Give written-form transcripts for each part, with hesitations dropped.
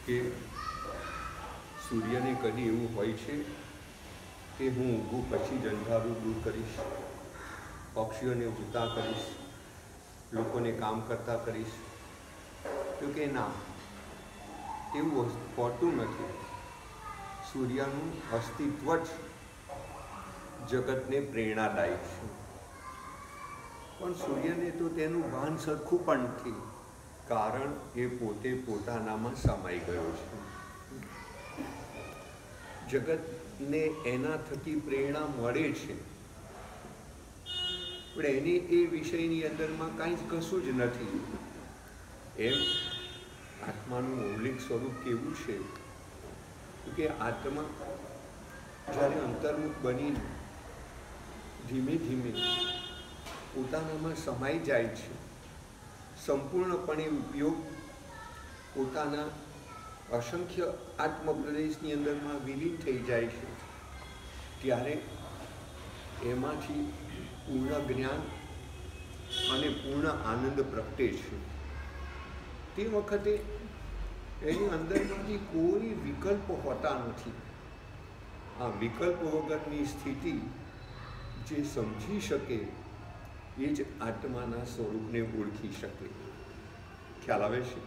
કે સૂર્યને કદી એવું હોય છે કે હું ઊભું પછી જ અંધારું દૂર કરીશ, પક્ષીઓને ઉડતા કરીશ, લોકોને કામ કરતા કરીશ? તો કે ના, એવું હોતું નથી. સૂર્યનું અસ્તિત્વ જ જગતને પ્રેરણાદાયક છે. પણ સૂર્યને તો તેનું ભાન સરખું પણ નથી, કારણ એ પોતે પોતાનામાં સમાઈ ગયો છે. જગતને એના થકી પ્રેરણા મળે છે, પણ એની એ વિષયની અંદરમાં કાંઈ કશું જ નથી. એમ આત્માનું મૌલિક સ્વરૂપ કેવું છે કે આત્મા જ્યારે અંતર્મુખ બની ધીમે ધીમે પોતાનામાં સમાઈ જાય છે, સંપૂર્ણપણે ઉપયોગ પોતાના અસંખ્ય આત્મપ્રદેશની અંદરમાં વિલીન થઈ જાય છે, ત્યારે એમાંથી પૂર્ણ જ્ઞાન અને પૂર્ણ આનંદ પ્રગટે છે. તે વખતે એની અંદરમાંથી કોઈ વિકલ્પ હોતા નથી. આ વિકલ્પ વગરની સ્થિતિ જે સમજી શકે એ જ આત્માના સ્વરૂપને ઓળખી શકે. ખ્યાલ આવે છે?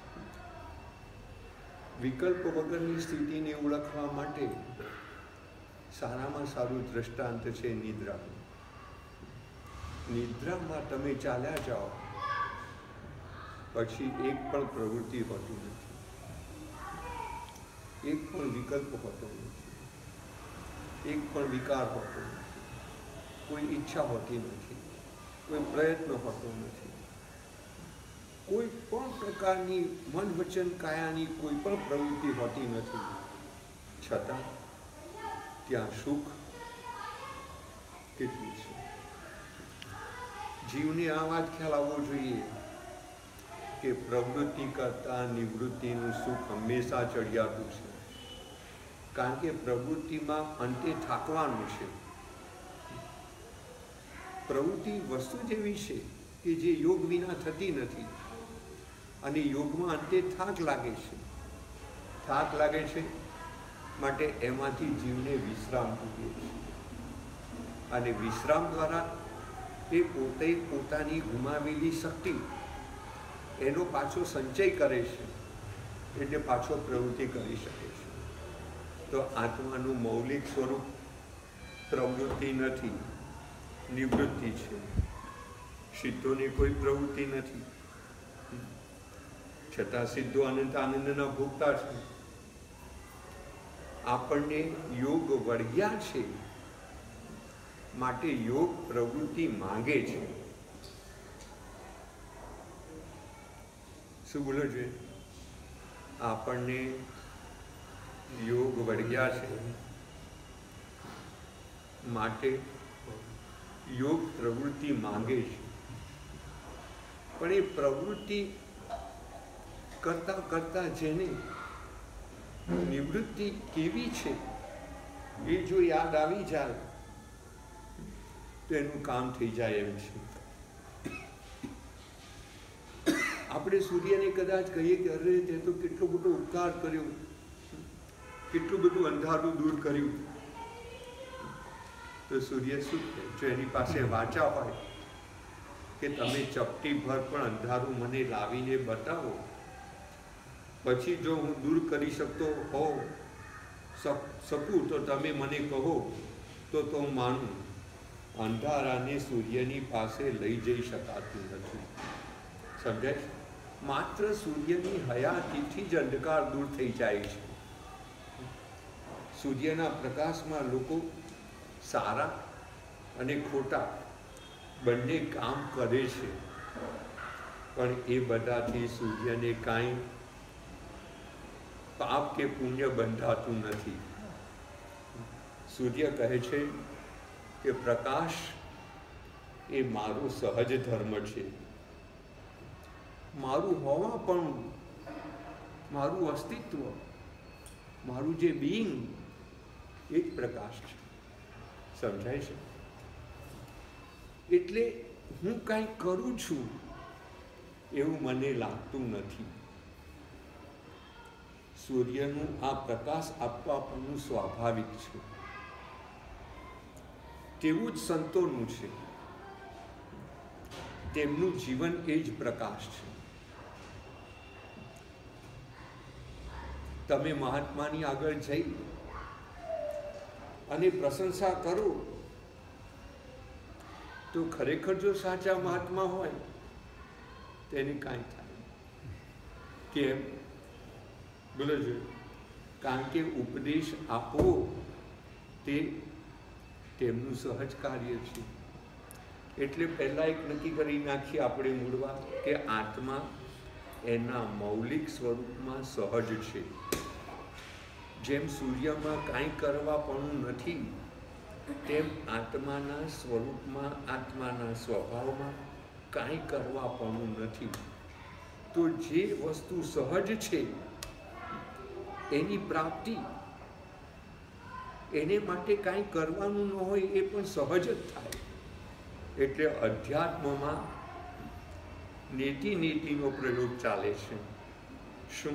વિકલ્પ વગરની સ્થિતિને ઓળખવા માટે સારામાં સારું દ્રષ્ટાંત છે નિદ્રા. નિદ્રામાં તમે ચાલ્યા જાઓ પછી એક પણ પ્રવૃત્તિ હોતી નથી, એક પણ વિકલ્પ હોતો નથી, એક પણ વિકાર હોતો નથી, કોઈ ઈચ્છા હોતી નથી, કોઈ પ્રયત્ન હોતો નથી, કોઈ પણ પ્રકારની મન વચન કાયાની કોઈ પણ પ્રવૃત્તિ હોતી નથી. છતાં ત્યાં સુખ કેટલું છે! જીવને આ વાત ખ્યાલ આવવો જોઈએ કે પ્રવૃત્તિ કરતાં નિવૃત્તિનું સુખ હંમેશા ચડિયાતું છે. કારણ કે પ્રવૃત્તિમાં અંતે થાકવાનું છે. પ્રવૃત્તિ વસ્તુ જેવી છે કે જે યોગ વિના થતી નથી, અને યોગમાં અંતે થાક લાગે છે. થાક લાગે છે માટે એમાંથી જીવને વિશ્રામ જોઈએ છે, અને વિશ્રામ દ્વારા એ પોતે પોતાની ગુમાવેલી શક્તિ એનો પાછો સંચય કરે છે, એટલે પાછો પ્રવૃત્તિ કરી શકે છે. તો આત્માનું મૌલિક સ્વરૂપ પ્રવૃત્તિ નથી, નિવૃત્તિ છે. સિદ્ધોની કોઈ પ્રવૃત્તિ નથી, છતાં સિદ્ધો અનંત આનંદના ભોગતા છે. આપણને યોગ વળગ્યા છે માટે યોગ પ્રવૃત્તિ માંગે છે. શું બોલો છે? આપણને યોગ વળગ્યા છે માટે યોગ પ્રવૃત્તિ માંગે છે. પણ એ પ્રવૃત્તિ કરતા કરતા જેને નિવૃત્તિ કેવી છે એ જો યાદ આવી જાય તો એનું કામ થઈ જાય એમ છે. આપણે સૂર્યને કદાચ કહીએ કે અરે તે તો કેટલો બધો ઉપકાર કર્યો, કેટલું બધું અંધારું દૂર કર્યું, તો સૂર્ય શું કહે? જો એની પાસે વાચા હોય કે તમે ચપટી ભર પણ અંધારું મને લાવીને બતાવો, પછી જો હું દૂર કરી શકતો હોઉં શકું તો તમે મને કહો તો હું માનું. અંધારાને સૂર્યની પાસે લઈ જઈ શકાતું નથી. સમજાય? માત્ર સૂર્યની હયાતીથી જ અંધકાર દૂર થઈ જાય છે. સૂર્યના પ્રકાશમાં લોકો સારા અને ખોટા બંને કામ કરે છે, પણ એ બધાથી સૂર્યને કાંઈ પાપ કે પુણ્ય બંધાતું નથી. સૂર્ય કહે છે કે પ્રકાશ એ મારો સહજ ધર્મ છે, મારું હોવા પણ, મારું અસ્તિત્વ, મારું જે બિંગ એ જ પ્રકાશ છે. સમજાય છે? એટલે હું કાંઈ કરું છું એવું મને લાગતું નથી. સૂર્યનું આ પ્રકાશ આપવા આપણનું સ્વાભાવિક છે, તેવું જ સંતોનું છે. તેમનું જીવન એ જ પ્રકાશ છે. તમે મહાત્માની આગળ જઈ અને પ્રશંસા કરો તો ખરેખર જો સાચા મહાત્મા હોય તેને કાંઈ થાય. કેમ? બોલો જો. કારણ કે ઉપદેશ આપવો તે તેમનું સહજ કાર્ય છે. એટલે પહેલાં એક નક્કી કરી નાખીએ આપણે મૂળવા કે આત્મા એના મૌલિક સ્વરૂપમાં સહજ છે. જેમ સૂર્યમાં કાંઈ કરવાપણું નથી, તેમ આત્માના સ્વરૂપમાં, આત્માના સ્વભાવમાં કાંઈ કરવાપણું નથી. તો જે વસ્તુ સહજ છે એની પ્રાપ્તિ, એને માટે કાંઈ કરવાનું ન હોય એ પણ સહજ જ થાય. એટલે અધ્યાત્મમાં નેતિનો પ્રયોગ ચાલે છે. શું?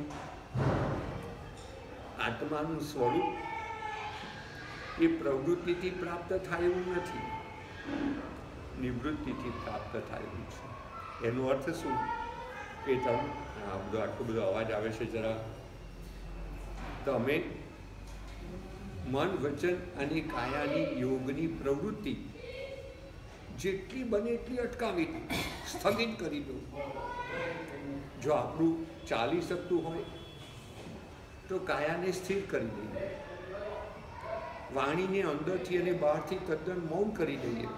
આત્માનું સ્વરૂપ એ પ્રવૃત્તિથી પ્રાપ્ત થાય એવું નથી, નિવૃત્તિથી પ્રાપ્ત થાય એવું છે. એનો અર્થ શું? કે તમે આટલો બધો અવાજ આવે છે, જરા તમે મન, વચન અને કાયાની યોગની પ્રવૃત્તિ જેટલી બને એટલી અટકાવી દો, સ્થગિત કરી દો. જો આપણું ચાલી શકતું હોય તો કાયાને સ્થિર કરી દઈએ, વાણીને અંદરથી અને બહારથી તદ્દન મૌન કરી દઈએ,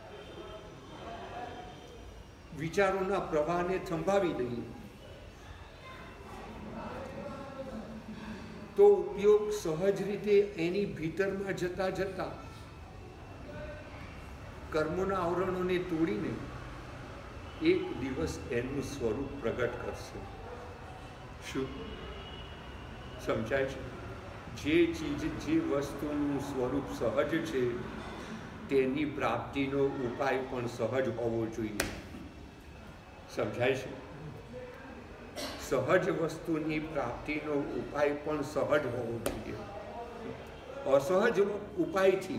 વિચારોના પ્રવાહને થંભાવી દઈએ. તો ઉપયોગ સહજ રીતે એની ભીતરમાં જતા જતા કર્મોના આવરણોને તોડીને એક દિવસ એનું સ્વરૂપ પ્રગટ કરશે. શું સમજાય છે? જે ચીજ, જે વસ્તુનું સ્વરૂપ સહજ છે તેની પ્રાપ્તિનો ઉપાય પણ સહજ હોવો જોઈએ. સમજાય છે? સહજ વસ્તુની પ્રાપ્તિનો ઉપાય પણ સહજ હોવો જોઈએ. અસહજ ઉપાયથી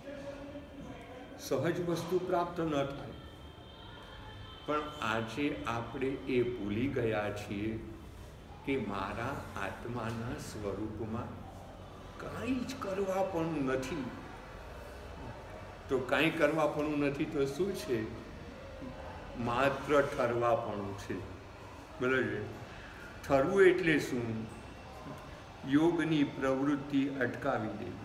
સહજ વસ્તુ પ્રાપ્ત ન થાય. પણ આજે આપણે એ ભૂલી ગયા છીએ કે મારા આત્માના સ્વરૂપમાં કાંઈ જ કરવાપણું નથી. તો કાંઈ કરવાપણું નથી તો શું છે? માત્ર ઠરવાપણું છે. બરાબર? ઠરવું એટલે શું? યોગની પ્રવૃત્તિ અટકાવી દેવી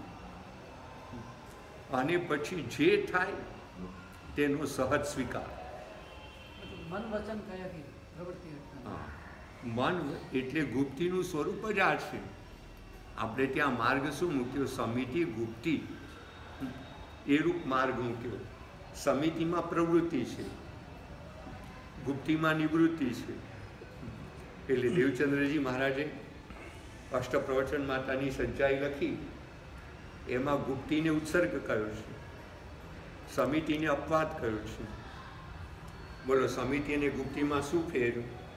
અને પછી જે થાય તેનો સહજ સ્વીકાર. મન, વચન, કાયાથી પ્રવૃત્તિ. મન એટલે ગુપ્તિનું સ્વરૂપ જ આ છે. આપણે ત્યાં માર્ગ શું મૂક્યો? સમિતિ, ગુપ્તિ એ રૂપ માર્ગ મૂક્યો. સમિતિમાં પ્રવૃત્તિ છે, ગુપ્તિમાં નિવૃત્તિ છે. એટલે દેવચંદ્રજી મહારાજે અષ્ટપ્રવચન માતાની સજ્જાઈ લખી, એમાં ગુપ્તિને ઉત્સર્ગ કર્યો છે, સમિતિને અપવાદ કર્યો છે. બોલો, સમિતિ અને ગુપ્તિમાં શું ફેર?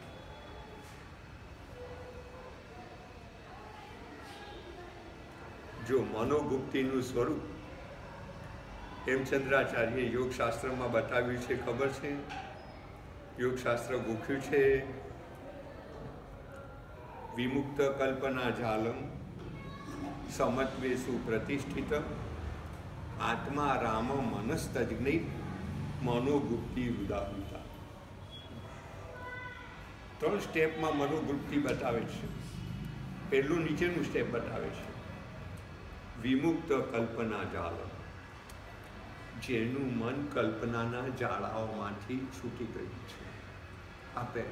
જો મનોગુપ્તિનું સ્વરૂપ હેમચંદ્રાચાર્ય યોગશાસ્ત્રમાં બતાવ્યું છે, ખબર છે? યોગશાસ્ત્ર ગોખ્યું છે, વિમુક્ત કલ્પના જાલમ સમત્વેસુ પ્રતિષ્ઠિત આત્મા રામ મનસ્તજ્ઞ મનોગુપ્તિ ઉદાહૃતા. 3 સ્ટેપમાં મનોગુપ્તિ બતાવે છે. પહેલું નીચેનું સ્ટેપ બતાવે છે, વિમુક્ત કલ્પના જાલમ, જેનું મન કલ્પનાના જાળાઓમાંથી છૂટી ગયું છે. આપે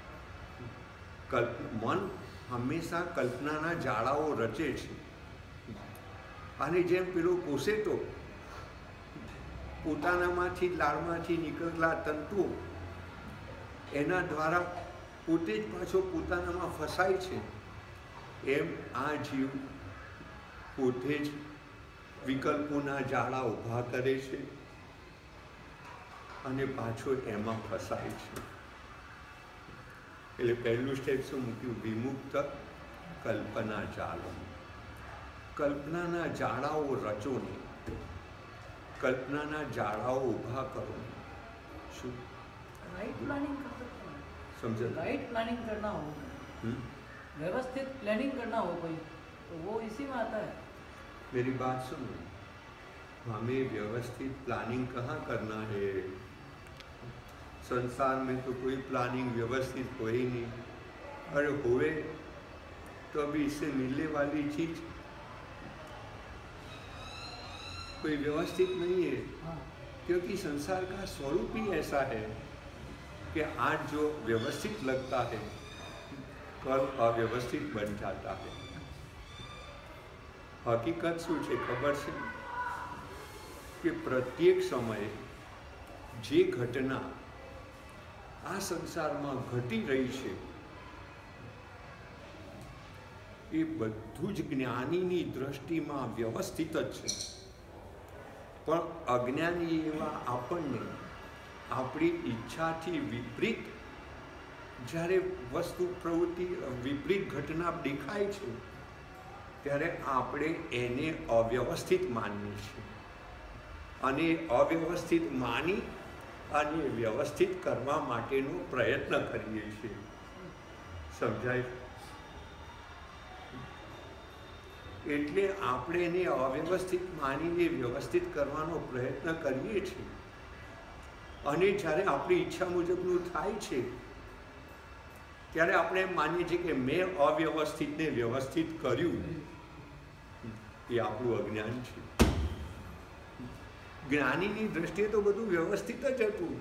મન હંમેશા કલ્પનાના જાળાઓ રચે છે. અને જેમ પેલો કોસેટો પોતાનામાંથી, લાળમાંથી નીકળેલા તંતુઓ એના દ્વારા પોતે જ પાછો પોતાનામાં ફસાય છે, એમ આ જીવ પોતે જ વિકલ્પોના જાળા ઊભા કરે છે અને પાછો એમાં ફસાય છે. એટલે પહેલું સ્ટેપ શું મૂક્યું? વિમુક્ત કલ્પના જાળો, કલ્પનાના જાળાઓ રચો નહીં, કલ્પનાના જાળાઓ ઊભા કરો નહીં. શું राइट प्लानिंग कर सकते हैं, समझे? राइट प्लानिंग करना हो, व्यवस्थित प्लानिंग करना हो कोई, तो वो इसी में आता है. मेरी बात सुनो, हमें व्यवस्थित प्लानिंग कहाँ करना है? संसार में तो कोई प्लानिंग व्यवस्थित हो ही नहीं. अरे होए तो अभी इससे मिलने वाली चीज कोई व्यवस्थित नहीं है. हाँ, क्योंकि संसार का स्वरूप ही ऐसा है कि आज जो व्यवस्थित लगता है कल अव्यवस्थित बन जाता है. हकीकत શું છે ખબર છે કે પ્રત્યેક સમયે જે ઘટના આ સંસારમાં ઘટી રહી છે એ બધું જ જ્ઞાનીની દ્રષ્ટિમાં વ્યવસ્થિત જ છે. પણ અજ્ઞાની એવા આપણને આપણી ઈચ્છાથી વિપરીત જ્યારે વસ્તુ પ્રવૃત્તિ વિપરીત ઘટના દેખાય છે ત્યારે આપણે એને અવ્યવસ્થિત માનીએ છીએ અને અવ્યવસ્થિત માની અને વ્યવસ્થિત કરવા માટેનો પ્રયત્ન કરીએ છીએ. સમજાય? એટલે આપણે એને અવ્યવસ્થિત માનીને વ્યવસ્થિત કરવાનો પ્રયત્ન કરીએ છીએ અને જ્યારે આપણી ઈચ્છા મુજબનું થાય છે ત્યારે આપણે એમ માનીએ છીએ કે મેં અવ્યવસ્થિતને વ્યવસ્થિત કર્યું. એ આપણું અજ્ઞાન છે. જ્ઞાનીની દ્રષ્ટિએ તો બધું વ્યવસ્થિત જ હતું.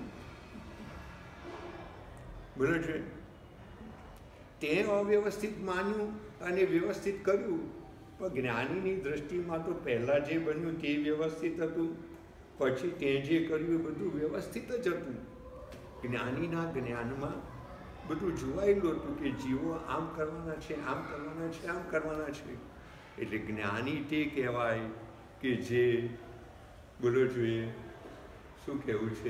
બરાબર છે? તે અવ્યવસ્થિત માન્યું અને વ્યવસ્થિત કર્યું, પણ જ્ઞાનીની દ્રષ્ટિમાં તો પહેલાં જે બન્યું તે વ્યવસ્થિત હતું, પછી તે જે કર્યું એ બધું વ્યવસ્થિત જ હતું. જ્ઞાનીના જ્ઞાનમાં બધું જોવાયેલું હતું કે જીવો આમ કરવાના છે, આમ કરવાના છે, આમ કરવાના છે. એટલે જ્ઞાની તે કહેવાય કે જે બોલો જોઈએ શું કહેવું છે,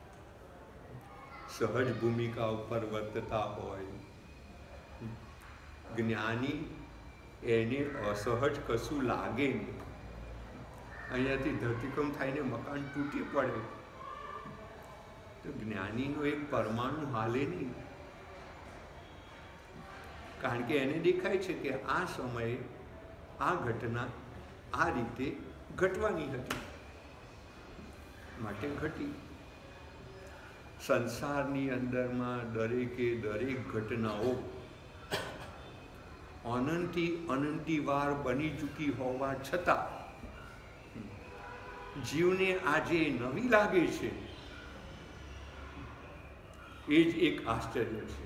સહજ ભૂમિકા ઉપર વર્તતા હોય. જ્ઞાની એને અસહજ કશું લાગે નહીં. અહીંયાથી ધરતીકંપ થઈને મકાન તૂટી પડે તો જ્ઞાનીનો એક પરમાણુ હાલે નહીં, કારણ કે એને દેખાય છે કે આ સમયે આ ઘટના આ રીતે ઘટવાની હતી માટે ઘટી. સંસારની અંદરમાં દરેકે દરેક ઘટનાઓ અનંતી વાર બની ચૂકી હોવા છતાં જીવને આજે નવી લાગે છે એ જ એક આશ્ચર્ય છે.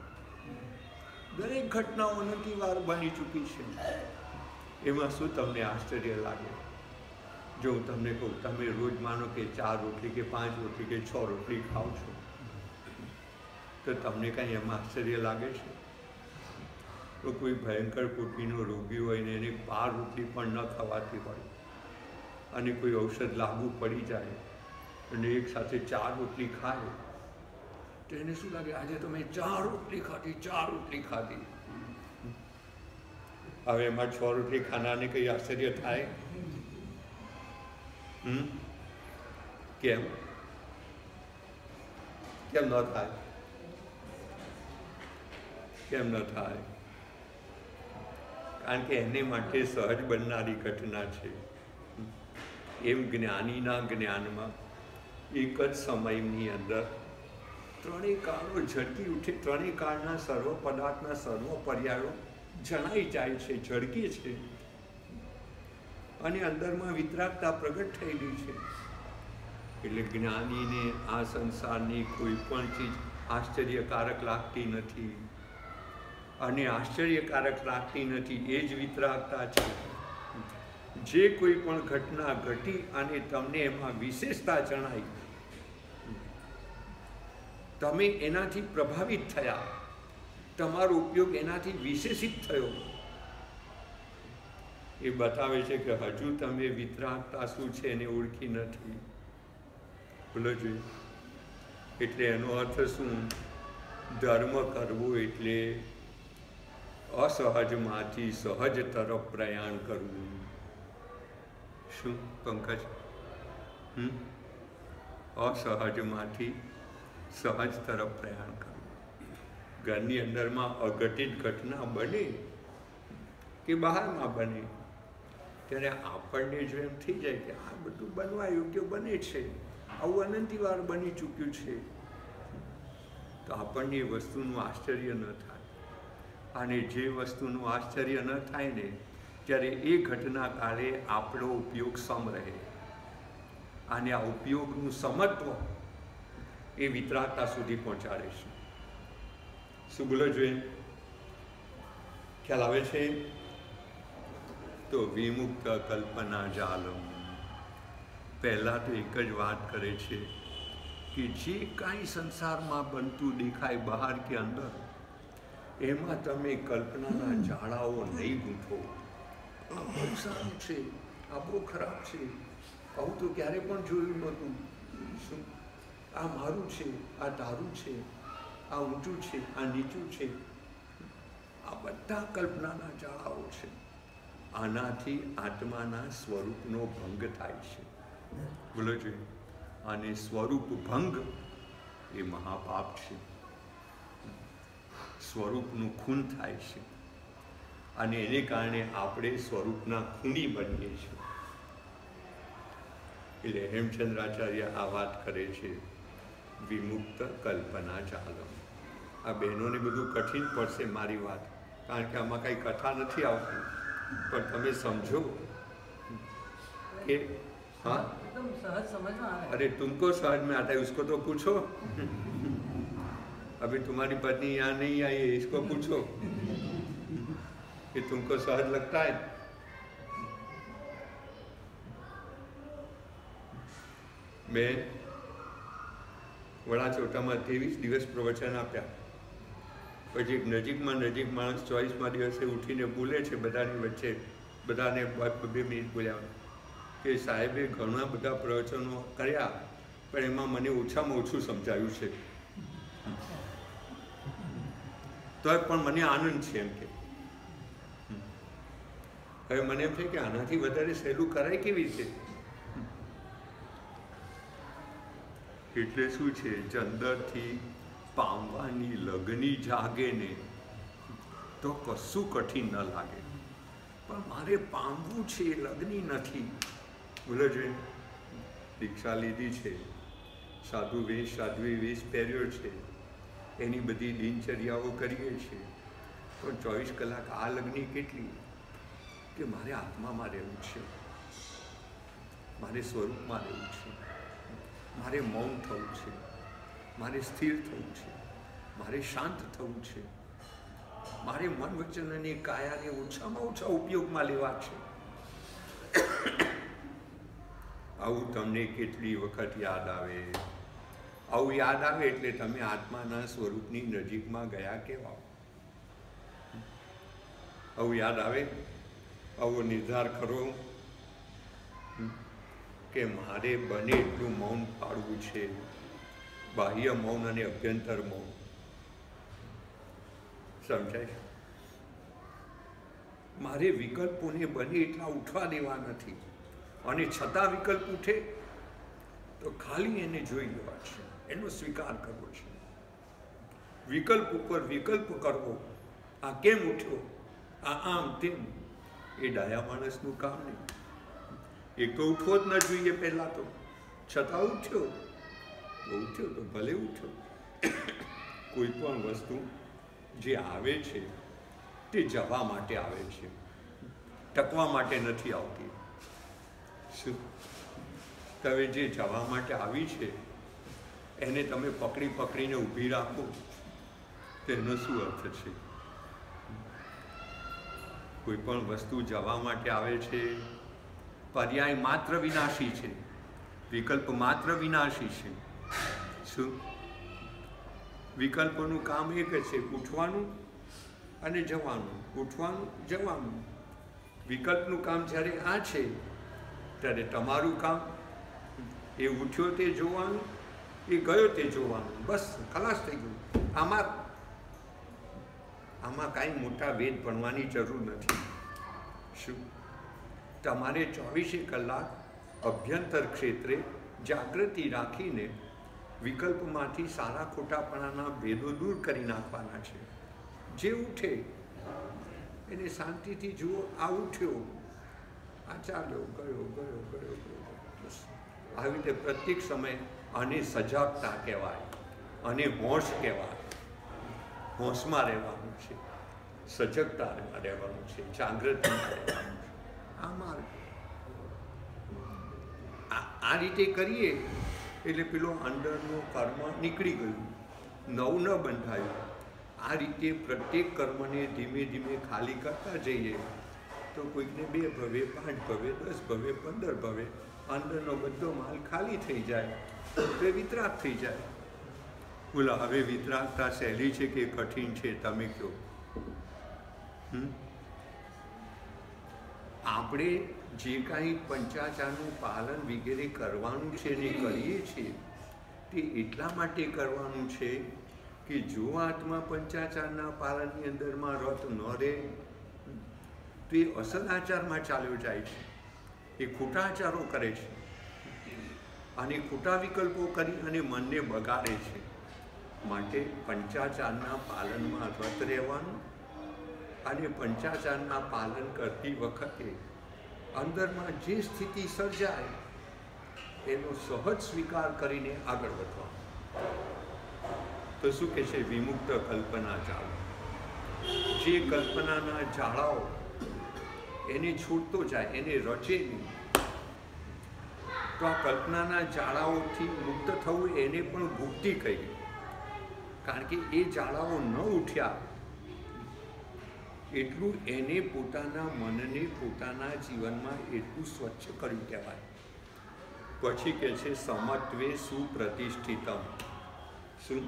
દરેક ઘટનાઓ અનંતી વાર બની ચૂકી છે, એમાં શું તમને આશ્ચર્ય લાગે? જો હું તમને કહું, તમે રોજ માનો કે 4 રોટલી કે 5 રોટલી કે 6 રોટલી ખાઓ છો, તો તમને કાંઈ એમાં આશ્ચર્ય લાગે છે? તો કોઈ ભયંકર કોટીનો રોગી હોય ને એને 12 રોટલી પણ ન ખવાતી હોય અને કોઈ ઔષધ લાગુ પડી જાય અને એક સાથે 4 રોટલી ખાય તો એને શું લાગે? આજે તો મેં 4 રોટલી ખાધી, 4 રોટલી ખાધી. હવે એમાં 6 રોટલી ખાનારને કંઈ આશ્ચર્ય થાય? કેમ કેમ ન થાય? કેમ ન થાય? કારણ કે એને માટે સહજ બનનારી ઘટના છે. એમ જ્ઞાનીના જ્ઞાનમાં એક જ સમયની અંદર ત્રણેય કાળો ઝળકી ઉઠે, ત્રણેય કાળના સર્વ પદાર્થના સર્વ પર્યાયો જણાઈ જાય છે, ઝળકે છે અને અંદરમાં વિતરાગતા પ્રગટ થયેલી છે. એટલે જ્ઞાનીને આ સંસારની કોઈ પણ ચીજ આશ્ચર્યકારક લાગતી નથી અને આશ્ચર્યકારક લાગતી નથી એ જ વિતરાગતા છે. જે કોઈ પણ ઘટના ઘટી અને તમને એમાં વિશેષતા જણાઈ, તમે એનાથી પ્રભાવિત થયા, તમારો ઉપયોગ એનાથી વિશેષિત થયો, એ બતાવે છે કે હજુ તમે વિતરાગતા શું છે એને ઓળખી નથી. બોલો જોઈએ. એટલે એનો અર્થ શું? ધર્મ કરવો એટલે અસહજમાંથી સહજ તરફ પ્રયાણ કરવું. શું પંકજ? અસહજમાંથી સહજ તરફ પ્રયાણ કરવું. ઘરની અંદરમાં અઘટિત ઘટના બને કે બહારમાં બને ત્યારે આપણને જો એમ થઈ જાય કે આ બધું બનવા યોગ્ય બને છે, આવું અનંતી વાર બની ચૂક્યું છે, તો આપણને એ વસ્તુનું આશ્ચર્ય ન થાય. અને જે વસ્તુનું આશ્ચર્ય ન થાય ને ત્યારે એ ઘટના કાળે આપણો ઉપયોગ સમ રહે. અને આ ઉપયોગનું સમત્વ એ વિતરાગતા સુધી પહોંચાડે છે. શું બોલો જોઈએ? ખ્યાલ આવે છે? તો વિમુક્ત કલ્પના જાલમ પહેલાં તો એક જ વાત કરે છે કે જે કાંઈ સંસારમાં બનતું દેખાય બહાર કે અંદર, એમાં તમે કલ્પનાના જાળાઓ નહીં ગૂંથો. આ બહુ સારું છે, આ બહુ ખરાબ છે, આવું તો ક્યારે પણ જોયું નહોતું. શું આ મારું છે, આ તારું છે, આ ઊંચું છે, આ નીચું છે, આ બધા કલ્પનાના જાળાઓ છે. આનાથી આત્માના સ્વરૂપનો ભંગ થાય છે. બોલો જોઈએ. અને સ્વરૂપ ભંગ એ મહાપાપ છે. સ્વરૂપનું ખૂન થાય છે અને એને કારણે આપણે સ્વરૂપના ખૂની બનીએ છીએ. એટલે હેમચંદ્રાચાર્ય આ વાત કરે છે, વિમુક્ત કલ્પના જાલમ. આ બહેનોને બધું કઠિન પડશે મારી વાત, કારણ કે આમાં કાંઈ કથા નથી આવતી, પણ તમે સમજો કે हाँ एकदम सहज समझ में आ रहा है. अरे तुमको समझ में आता है, उसको तो पूछो. अभी तुम्हारी पत्नी यहाँ नहीं आई है, इसको पूछो कि तुमको सहज लगता है. मैं વડાચોટામાં 23 દિવસ પ્રવચન આપ્યા. પછી એક નજીક માણસ 24મા દિવસે ઉઠીને બોલે છે બધાની વચ્ચે, બધાને 2 મિનિટ બોલ્યા કે સાહેબે ઘણા બધા પ્રવચનો કર્યા પણ એમાં મને ઓછામાં ઓછું સમજાયું છે, તો પણ મને આનંદ છે એમ કે. હવે મને એમ છે કે આનાથી વધારે સહેલું કરાય કેવી રીતે? એટલે શું છે, ચંદરથી પામવાની લગની જાગે ને તો કશું કઠિન ન લાગે, પણ મારે પામવું છે, લગની નથી. બોલો જોઈએ. દીક્ષા લીધી છે, સાધ્વી વેશ પહેર્યો છે, એની બધી દિનચર્યાઓ કરીએ છીએ, પણ 24 કલાક આ લગ્ની કેટલી કે મારે આત્મામાં રહેવું છે, મારે સ્વરૂપમાં રહેવું છે, મારે મૌન થવું છે, મારે સ્થિર થવું છે, મારે શાંત થવું છે, મારે મન વચન અને કાયાને ઓછામાં ઓછા ઉપયોગમાં લેવા છે. આવું તમને કેટલી વખત યાદ આવે? આવું યાદ આવે એટલે તમે આત્માના સ્વરૂપની નજીકમાં ગયા કેવા? આવું યાદ આવે? આવો નિર્ધાર કરો કે મારે બને એટલું મૌન પાડવું છે, બાહ્ય મૌન અને અભ્યંતર મૌન. સમજાય? મારે વિકલ્પોને બને એટલા ઉઠવા દેવા નથી, અને છતાં વિકલ્પ ઉઠે તો ખાલી એને જોઈ લેવા છે, એનો સ્વીકાર કરવો છે. વિકલ્પ ઉપર વિકલ્પ કરવો, આ કેમ ઉઠ્યો, આ આમ તેમ, એ ડાયા માણસનું કામ નહીં. એક તો ઉઠવો જ ન જોઈએ પહેલાં તો, છતાં ઉઠ્યો તો ભલે ઉઠ્યો. કોઈ પણ વસ્તુ જે આવે છે તે જવા માટે આવે છે, ટકવા માટે નથી આવતી. શું તમે જે જવા માટે આવી છે એને તમે પકડીને ઊભી રાખો તો એનો શું અર્થ છે? કોઈ પણ વસ્તુ જવા માટે આવે છે, પર્યાય માત્ર વિનાશી છે, વિકલ્પ માત્ર વિનાશી છે. શું? વિકલ્પોનું કામ એક જ છે, ઉઠવાનું અને જવાનું, ઉઠવાનું જવાનું. વિકલ્પનું કામ જ્યારે આ છે ત્યારે તમારું કામ એ ઉઠ્યો તે જોવાનું, એ ગયો તે જોવાનું, બસ ખલાસ થઈ ગયું. આમાં આમાં કાંઈ મોટા વેદ ભણવાની જરૂર નથી. શું તમારે 24 કલાક અભ્યંતર ક્ષેત્રે જાગૃતિ રાખીને વિકલ્પમાંથી સારા ખોટાપણાના ભેદો દૂર કરી નાખવાના છે. જે ઉઠે એને શાંતિથી જુઓ, આ ઉઠ્યો, આ ચાલ્યો, ગયો ગયો ગયો ગયો. બસ આવી રીતે પ્રત્યેક સમય આને સજાગતા કહેવાય, અને હોશ કહેવાય. હોશમાં રહેવાનું છે, સજગતામાં રહેવાનું છે, જાગૃતિમાં રહેવાનું છે. આ માર્ગ આ રીતે કરીએ એટલે પેલો અંદરનું કર્મ નીકળી ગયું, નવું ન બંધાયું. આ રીતે પ્રત્યેક કર્મને ધીમે ધીમે ખાલી કરતા જઈએ તો કોઈકને 2 ભવે, 5 ભવે, 10 ભવે, 15 ભવે અંદરનો બધો માલ ખાલી થઈ જાય, તો વિતરાગ થઈ જાય. બોલો હવે વિતરાગતા સહેલી છે કે કઠિન છે? તમે કહો. આપણે જે કાંઈ પંચાચારનું પાલન વગેરે કરવાનું છે ને કરીએ છીએ તે એટલા માટે કરવાનું છે કે જો આત્મા પંચાચારના પાલનની અંદરમાં રત ન રહે તો એ અસલ આચારમાં ચાલ્યો જાય છે, એ ખોટા આચારો કરે છે અને ખોટા વિકલ્પો કરી અને મનને બગાડે છે. માટે પંચાચારના પાલનમાં રત રહેવાનું અને પંચાચારના પાલન કરતી વખતે અંદરમાં જે સ્થિતિ સર્જાય એનો સહજ સ્વીકાર કરીને આગળ વધવાનું. તો શું કહે છે? વિમુક્ત કલ્પના જાળો. જે કલ્પનાના જાળાઓ એને છૂટતો જાય, એને રચે નહીં, તો આ કલ્પનાના જાળાઓથી મુક્ત થવું એને પણ મુક્તિ કહી. કારણ કે એ જાળાઓ ન ઉઠ્યા એટલું એને પોતાના મનને પોતાના જીવનમાં એટલું સ્વચ્છ કર્યું કહેવાય. પછી કહે છે સમત્વે સુપ્રતિષ્ઠિતમ. શું?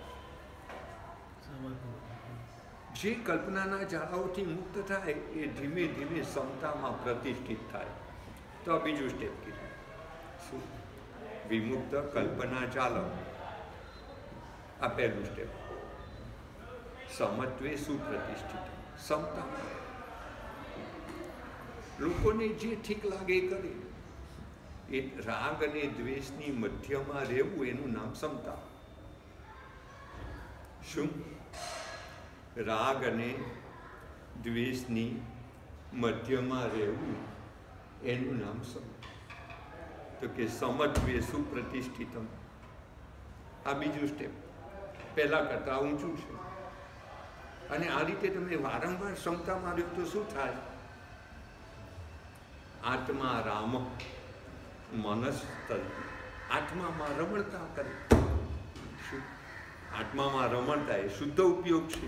જે કલ્પનાના જાળાઓથી મુક્ત થાય એ ધીમે ધીમે સમતામાં પ્રતિષ્ઠિત થાય. તો આ બીજું સ્ટેપ કીધું. શું? વિમુક્ત કલ્પના ચાલો, આ પહેલું સ્ટેપ. સમત્વે સુપ્રતિષ્ઠિત, સમતા. લોકોને જે ઠીક લાગે કરે. એ રાગ અને દ્વેષની મધ્યમાં રહેવું એનું નામ સમતા. શું? રાગ અને દ્વેષની મધ્યમાં રહેવું એનું નામ સમતા. તો કે સમત્વે સુપ્રતિષ્ઠિતમ. આ બીજું સ્ટેપ પહેલા કરતા ઊંચું છે. અને આ રીતે તમે વારંવાર ક્ષમતામાં રહ્યો તો શું થાય? આત્મા રામ મનસ્તલ. આત્મામાં રમણતા કરે. શું? આત્મામાં રમણતા એ શુદ્ધ ઉપયોગ છે.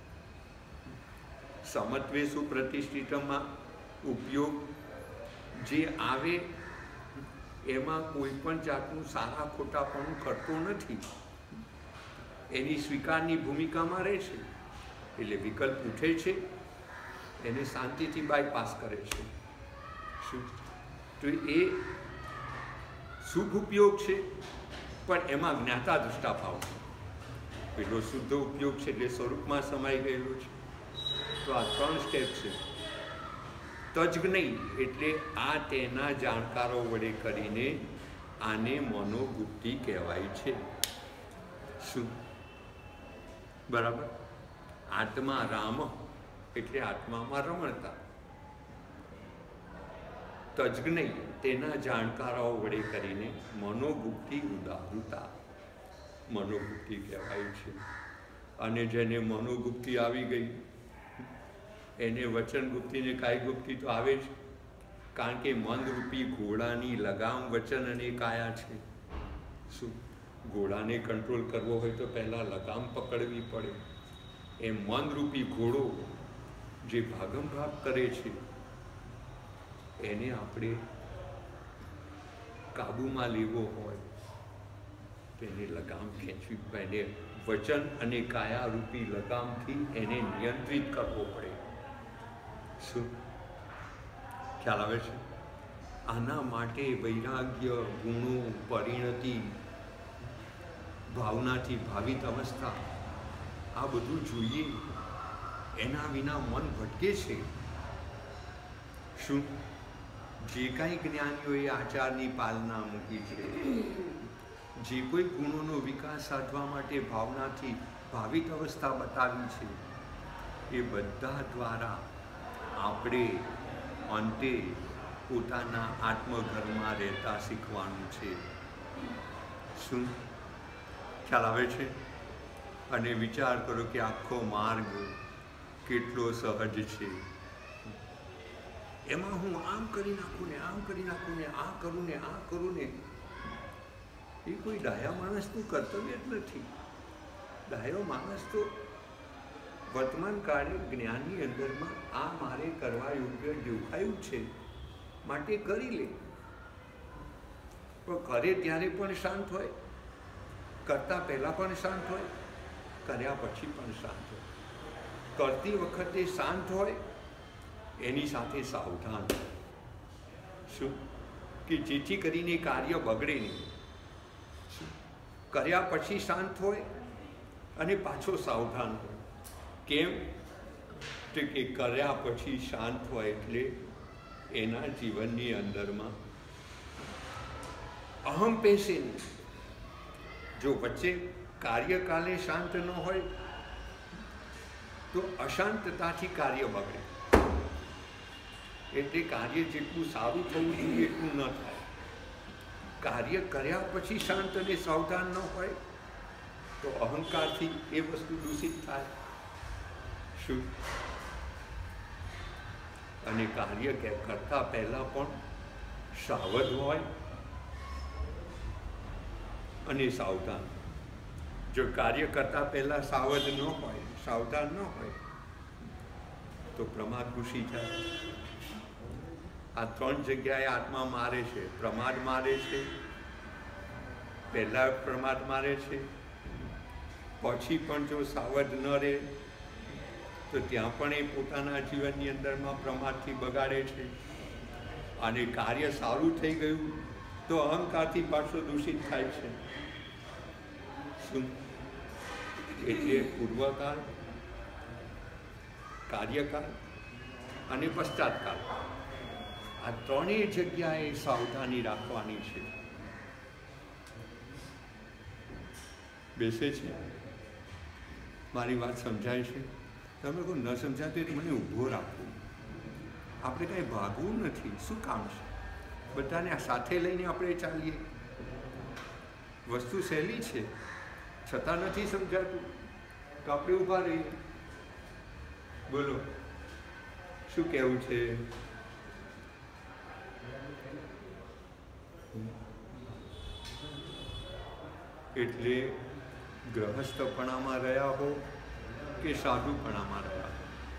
સમત્વે સુપ્રતિષ્ઠિતમાં ઉપયોગ જે આવે એમાં કોઈ પણ જાતનું સારા ખોટાપણું કરતો નથી, એની સ્વીકારની ભૂમિકામાં રહે છે. એટલે વિકલ્પ ઉઠે છે એને શાંતિથી બાયપાસ કરે છે. શું? તો એ શુભ ઉપયોગ છે, પણ એમાં જ્ઞાતા દૃષ્ટાભાવ છે. પેલો શુદ્ધ ઉપયોગ છે એટલે સ્વરૂપમાં સમાઈ ગયેલો છે. તો આ 3 સ્ટેપ છે. તજ્ઞ એટલે આ તેના જાણકારો વડે કરીને આને મનોબુદ્ધિ કહેવાય છે. શું? બરાબર? આત્મા રામ એટલે આત્મામાં રમણતા. તજ્ઞ તેના જાણકારો વડે કરીને મનોબુદ્ધિ ઉદાહરતા, મનોબુદ્ધિ કહેવાય છે. અને જેને મનોબુદ્ધિ આવી ગઈ એને વચન ગુપ્તિ ને કાય ગુપ્તિ તો આવે જ. કારણ કે મનરૂપી ઘોડાની લગામ વચન અને કાયા છે. શું? ઘોડાને કંટ્રોલ કરવો હોય તો પહેલાં લગામ પકડવી પડે. એ મનરૂપી ઘોડો જે ભાગમ ભાગ કરે છે એને આપણે કાબૂમાં લેવો હોય તેને લગામ ખેંચવી પડે. વચન અને કાયારૂપી લગામથી એને નિયંત્રિત કરવો પડે. શું? ખ્યાલ આવે છે? આના માટે વૈરાગ્ય, ગુણો, પરિણતિ, ભાવનાથી ભાવિત અવસ્થા આ બધું જોઈએ. એના વિના મન ભટકે છે. શું જે કાંઈ જ્ઞાનીઓએ આચારની પાલના મૂકી છે, જે કોઈ ગુણોનો વિકાસ સાધવા માટે ભાવનાથી ભાવિક અવસ્થા બતાવી છે, એ બધા દ્વારા આપણે અંતે પોતાના આત્મઘરમાં રહેતા શીખવાનું છે. શું ખ્યાલ આવે છે? અને વિચાર કરો કે આખો માર્ગ કેટલો સહજ છે. એમાં હું આમ કરી નાખું ને આમ કરી નાખું ને આ કરું ને આ કરું ને, એ કોઈ ડાયા માણસનું કર્તવ્ય જ નથી. ડાયો માણસ તો વર્તમાન કાળે જ્ઞાનની અંદરમાં આ મારે કરવા યોગ્ય દેખાયું છે માટે કરી લે. પણ કરે ત્યારે પણ શાંત હોય, કરતા પહેલાં પણ શાંત હોય, કર્યા પછી પણ શાંત હોય. કરતી વખતે શાંત હોય, એની સાથે સાવધાન. શું કે જેથી કરીને કાર્ય બગડે નહીં. કર્યા પછી શાંત હોય અને પાછો સાવધાન હોય. કેમ? તો કે કર્યા પછી શાંત હોય એટલે એના જીવનની અંદરમાં અહમ પેશે નહીં. જો વચ્ચે કાર્યકાલે શાંત ન હોય તો અશાંતતાથી કાર્ય બગડે. એટલે કાર્ય જેટલું સારું થવું જોઈએ એટલું ન થાય. કાર્ય કર્યા પછી શાંત અને સાવધાન ન હોય તો અહંકારથી એ વસ્તુ દૂષિત થાય. શું? અને કાર્ય કરતા પહેલાં પણ સાવધ હોય અને સાવધાન. જો કાર્ય કરતા પહેલાં સાવધ ન હોય, સાવધાન ન હોય તો પ્રમાદ ઘૂસી જાય. આ ત્રણ જગ્યાએ આત્મા મારે છે. પ્રમાદ મારે છે, પહેલાં પ્રમાદ મારે છે, પછી પણ જો સાવધ ન રહે તો ત્યાં પણ એ પોતાના જીવનની અંદરમાં પ્રમાદથી બગાડે છે. અને કાર્ય સારું થઈ ગયું તો અહંકારથી પાછો દૂષિત થાય છે. શું? એટલે પૂર્વકાળ, કાર્યકાળ અને પશ્ચાતકાળ, આ ત્રણેય જગ્યાએ સાવધાની રાખવાની છે. બેસે છે? મારી વાત સમજાય છે? તમે કોઈ ન સમજાતું એટલે મને ઊભો રાખો. આપણે કાંઈ ભાગવું નથી. શું કામ છે? બધાને સાથે લઈને આપણે ચાલીએ. વસ્તુ સહેલી છે, છતાં નથી સમજાતું તો આપણે ઊભા રહીએ. બોલો શું કહેવું છે? એટલે ગ્રહસ્થપણામાં રહ્યા હો કે સાધુપણામાં રહ્યા,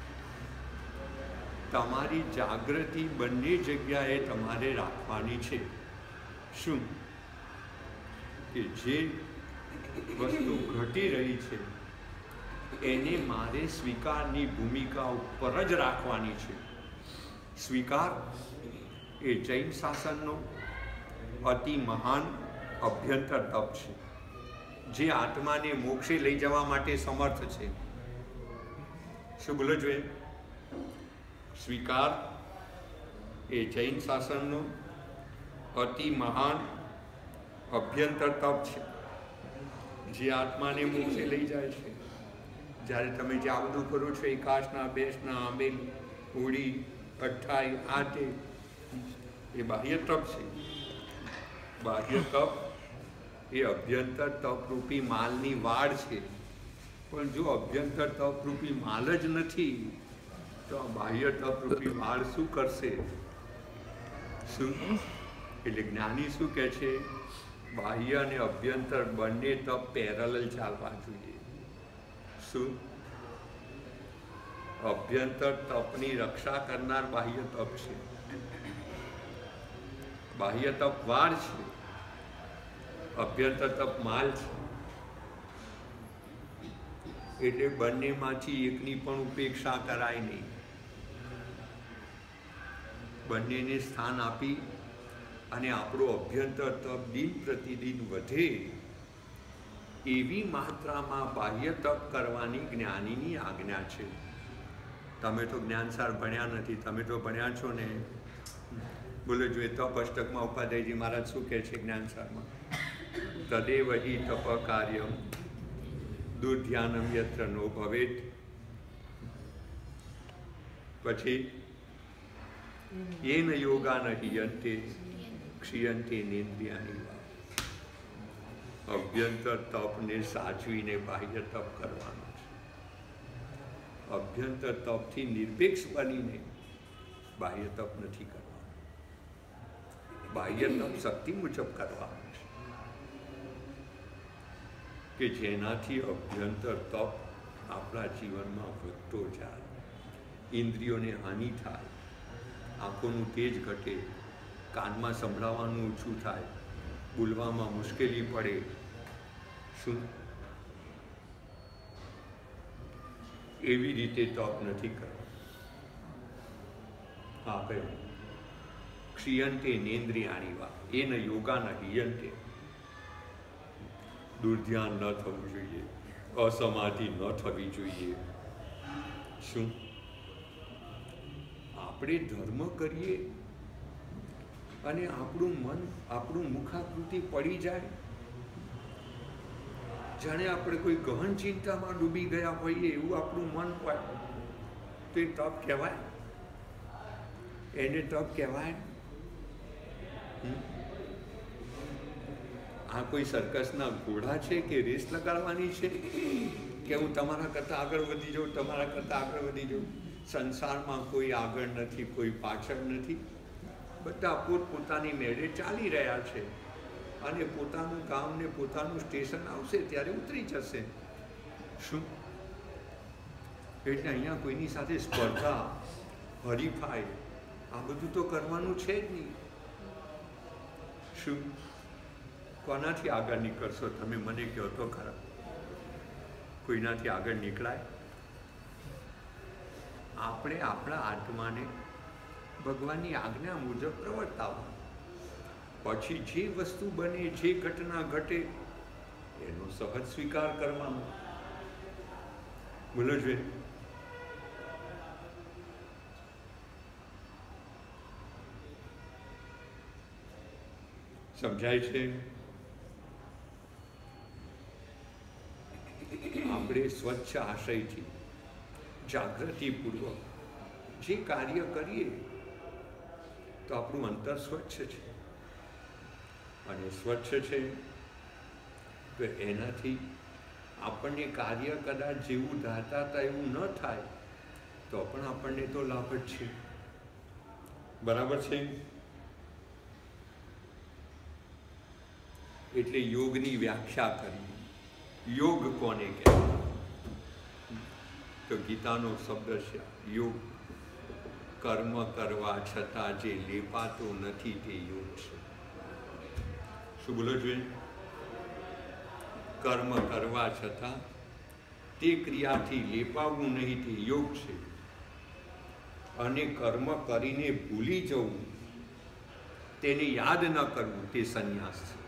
તમારી જાગૃતિ બંને જગ્યાએ તમારે રાખવાની છે. શું? કે જે વસ્તુ ઘટી રહી છે એને મારે સ્વીકારની ભૂમિકા ઉપર જ રાખવાની છે. સ્વીકાર એ જૈન શાસનનો અતિ મહાન અભ્યંતર તપ છે, જે આત્માને મોક્ષે લઈ જવા માટે સમર્થ છે. શું બોલો જોઈએ? સ્વીકાર એ જૈન શાસનનો અતિ મહાન અભ્યંતર તપ છે, જે આત્માને મોક્ષે લઈ જાય છે. જ્યારે તમે જે આ બધું કરો છો, એકાશના, બેસના, આંબેલી, હોળી, અઠ્ઠાઈ, આતે, એ બાહ્ય તપ છે. બાહ્ય તપ એ અભ્યંતર તપરૂપી માલની વાડ છે. પણ જો અભ્યંતર તપરૂપી માલ જ નથી તો આ બાહ્ય તપરૂપી વાડ શું કરશે? શું? એટલે જ્ઞાની શું કહે છે? બાહ્ય અને અભ્યંતર બંને તપ પેરેલલ ચાલવા જોઈએ. શું? અભ્યંતર તપની રક્ષા કરનાર બાહ્ય તપ છે. બાહ્ય તપ વાડ છે, અભ્યંતર તપ માલ છે. એટલે બંનેમાંથી એકની પણ ઉપેક્ષા કરાય નહીં. બંનેને સ્થાન આપી અને આપણો અભ્યંતર તપ દિન પ્રતિદિન વધે એવી માત્રામાં બાહ્ય તપ કરવાની જ્ઞાનીની આજ્ઞા છે. તમે તો જ્ઞાનસાર ભણ્યા નથી, તમે તો ભણ્યા છો ને. બોલો જોઈએ તપ અષ્ટકમાં ઉપાધ્યાયજી મહારાજ શું કહે છે જ્ઞાનસારમાં? તદેવ હિ તપ કાર્યમ દુર્ધ્યાનમ યત્ર નો ભવેત. પછી એન યોગા ન હિયંતે ક્ષીયંતે નેન્દ્રિયાની વા. અભ્યંતર તપને સાચવીને બાહ્ય તપ કરવાનો છે. અભ્યંતર તપથી નિરપેક્ષ બનીને બાહ્ય તપ નથી કરવાનું. બાહ્ય તપ શક્તિ મુજબ કરવાનું છે કે જેનાથી અભ્યંતર તપ આપણા જીવનમાં વધતો જાય, ઇન્દ્રિયોને હાનિ થાય, આંખોનું તેજ ઘટે, કાનમાં સંભળાવવાનું ઓછું થાય, બોલવામાં મુશ્કેલી પડે. શું એવી રીતે તપ નથી કરવું. હા કહ્યું ક્ષીયંતે નેન્દ્રિયાણી વા એન યોગા ન હિયંતે. દુર્ધ્યાન ન થવું જોઈએ, અસમાધિ ન થવી જોઈએ. શું આપણે ધર્મ કરીએ અને આપણું મન આપણું મુખાકૃતિ પડી જાય, જાણે આપણે કોઈ ગહન ચિંતામાં ડૂબી ગયા હોઈએ એવું આપણું મન હોય, તો એ તપ કહેવાય? એને તપ કહેવાય? આ કોઈ સર્કસના ઘોડા છે કે રેસ લગાડવાની છે કે હું તમારા કરતાં આગળ વધી જાઉં, તમારા કરતાં આગળ વધી જાઉં? સંસારમાં કોઈ આગળ નથી, કોઈ પાછળ નથી. બધા પોતપોતાની મેળે ચાલી રહ્યા છે અને પોતાનું કામ ને પોતાનું સ્ટેશન આવશે ત્યારે ઉતરી જશે. શું એટલે અહીંયા કોઈની સાથે સ્પર્ધા, હરીફાઈ આ બધું તો કરવાનું છે જ નહીં. શું કોનાથી આગળ નીકળશો તમે મને કહો તો ખરા? કોઈનાથી આગળ નીકળાય? આપણે આપણા આત્માને ભગવાનની આજ્ઞા મુજબ પ્રવર્તાવવા, પછી જે વસ્તુ બને, જે ઘટના ઘટે એનો સહજ સ્વીકાર કરવાનો. બોલો જોઈએ સમજાય છે? આપણે સ્વચ્છ આશયથી જાગૃતિપૂર્વક જે કાર્ય કરીએ તો આપણું અંતર સ્વચ્છ છે, અને સ્વચ્છ છે તો એનાથી આપણને કાર્ય કદાચ જેવું ધાતા હતા એવું ન થાય તો પણ આપણને તો લાભ જ છે. બરાબર છે? એટલે યોગની વ્યાખ્યા કરી. યોગ કોને કહેવાય? તો ગીતાનો શબ્દ છે યોગ. કર્મ કરવા છતાં જે લેપાતો નથી તે યોગ છે. શું બોલો જોઈએ? કર્મ કરવા છતાં તે ક્રિયાથી લેપાવું નહીં તે યોગ છે, અને કર્મ કરીને ભૂલી જવું, તેને યાદ ન કરવું તે સંન્યાસ છે.